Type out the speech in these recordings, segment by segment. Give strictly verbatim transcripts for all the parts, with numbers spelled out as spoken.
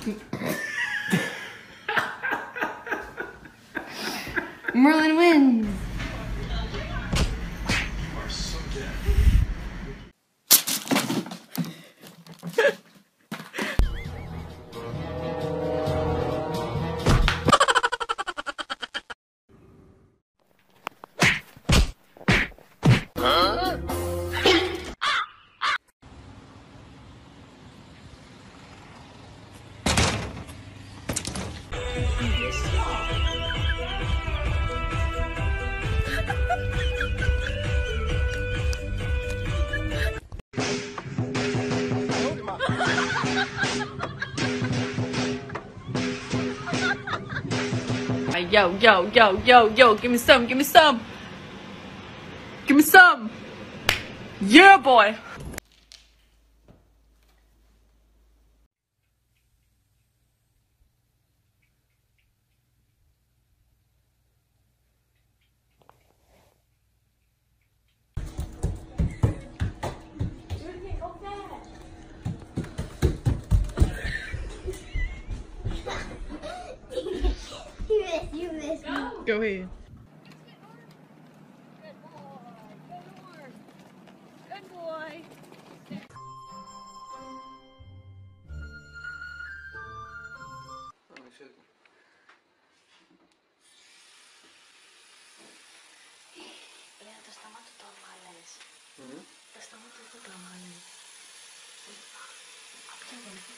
Merlin wins. Yo, yo, yo, yo, yo, give me some, give me some. Give me some. Yeah, boy. You missed me. Go ahead. Good boy. Το στόμα του το έβαλες. Το στόμα του το έβαλες. Απ'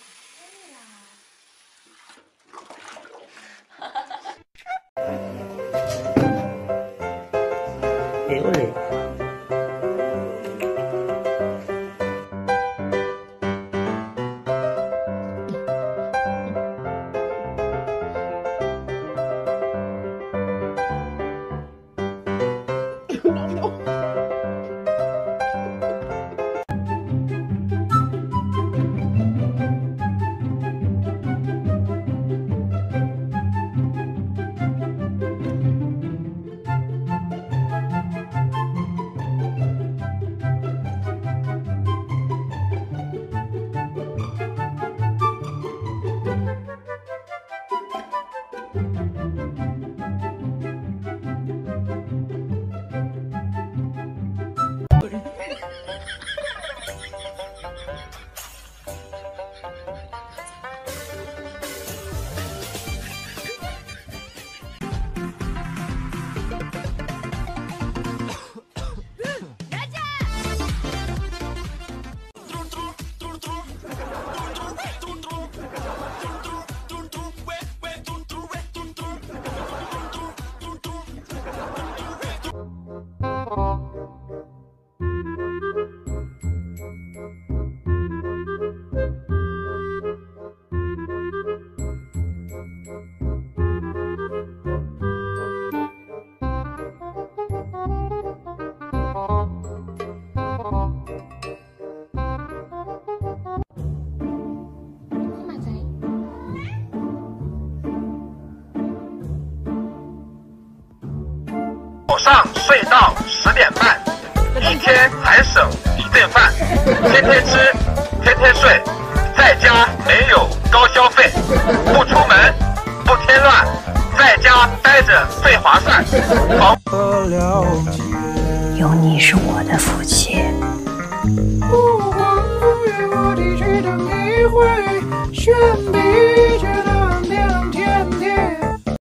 早上睡到十点半，一天还省一顿饭，天天吃，天天睡，在家没有高消费，不出门，不添乱，在家待着最划算。好， 有你是我的福气。 不枉赴约，我的去等你会选笔。